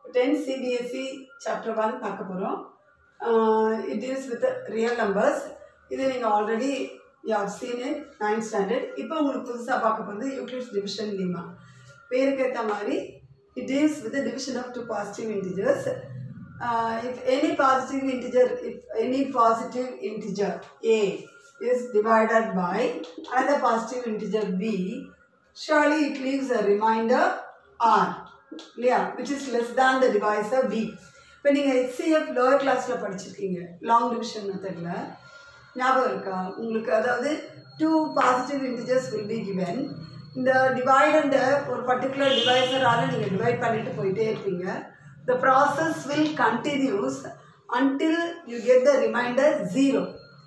10 CBSE chapter 1 பார்க்க போறோம். It deals with real numbers. இது நீங்க already you have seen in 9th standard. இப்போ உங்களுக்கு புதுசா பார்க்க போறது Euclid's division lemma. பேருக்கு ஏத்த மாதிரி it deals with the division of two positive integers. If any positive integer a is divided by another positive integer b, surely it leaves a remainder r, which is less than the divisor b. இப்போ நீங்கள் HCF lower classல படிச்சிருக்கீங்க long division methodல ஞாபகம் இருக்கா உங்களுக்கு? அதாவது two positive integers will be given. இந்த டிவைடண்ட ஒரு particular டிவைசரால நீங்கள் டிவைட் பண்ணிட்டு போயிட்டே இருப்பீங்க. The process will continues until you get the remainder 0.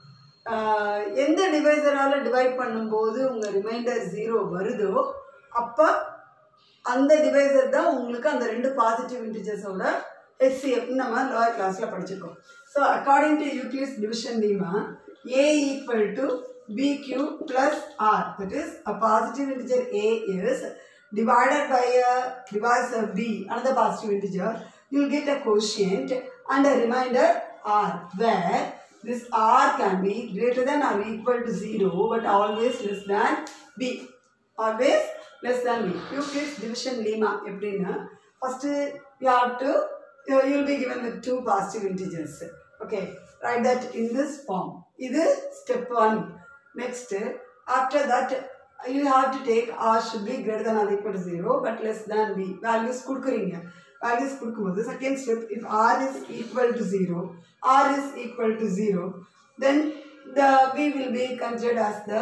எந்த டிவைசரால டிவைட் பண்ணும்போது உங்கள் ரிமைண்டர் 0 வருதோ அப்போ அந்த டிவைசர் தான் உங்களுக்கு அந்த ரெண்டு பாசிட்டிவ் இன்டிஜர்ஸோட HCF நம்ம லோயர் கிளாஸில் படிச்சிருக்கோம். So according to Euclid's division lemma A equal to BQ plus R, that is a positive integer A is divided by a divisor B, another positive integer, you will get a quotient and a remainder R, where this R can be greater than or equal to 0 but always less than B. Always less than B. Euclid's division lemma எப்படின்னா first you have to you will be given with two positive integers. Okay, write that in this form. This is step 1. Next, after that you have to take R should be greater than or equal to 0 but less than B. Values கொடுக்குறீங்க. Values கொடுக்கும்போது second step, if R is equal to 0, R is equal to 0, then the B will be considered as the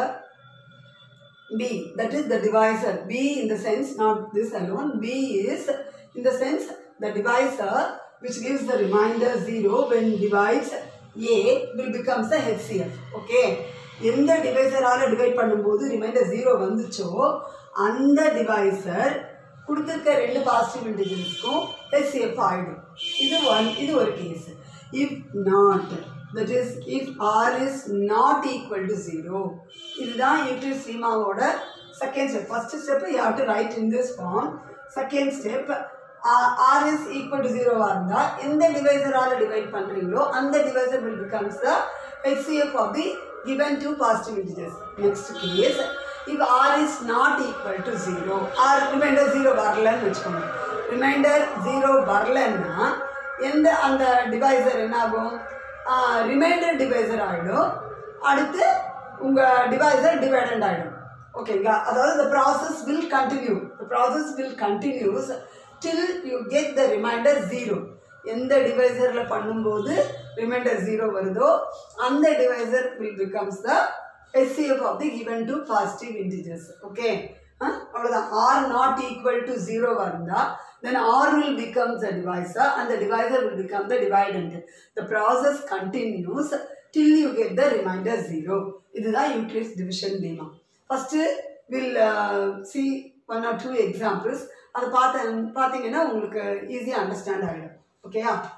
B, that is the divisor. B in the sense, not this alone, B is in the sense the divisor which gives the remainder 0 when divides A will becomes the HCF. Okay, எந்த டிவைசரால divide பண்ணும்போது reminder 0 வந்துச்சோ அந்த divisor கொடுத்துருக்க ரெண்டு positive இன்டிஜர்ஸ்க்கும் HCF ஆகிடும். இது ஒரு case. If not, that is if R is not equal to 0, இதுதான் யூக்ளிட்ஸ் லீமாவோட second step. First step you have to write in this form. Second step R is equal to 0 இருந்தால் எந்த டிவைசரால divide பண்ணுறீங்களோ அந்த divisor will becomes the HCF of the given two positive integers. Next case, if R is not equal to 0, R remainder 0 வரலன்னு வச்சுக்கோங்க. Reminder 0 வரலன்னா எந்த அந்த divisor என்ன ஆகும்? ரிமைண்டர் டிவைசர் ஆகிடும். அடுத்து உங்கள் டிவைசர் டிவைடண்ட் ஆகிடும். ஓகேங்களா? அதாவது the process will continue. The process will continues till you get the remainder 0. எந்த டிவைசரில் பண்ணும்போது ரிமைண்டர் 0 வருதோ அந்த divisor will becomes the HCF of the given two positive integers. Okay, அவ்வளோதான். R not equal to 0 வருந்தா then R will become the divisor and the divisor will become the dividend. The process continues till you get the remainder 0. இதுதான் Euclid's division lemma. First we'll see one or two examples. அதை பார்த்தீங்கன்னா உங்களுக்கு ஈஸியாக understand ஆகிடும். ஓகேயா?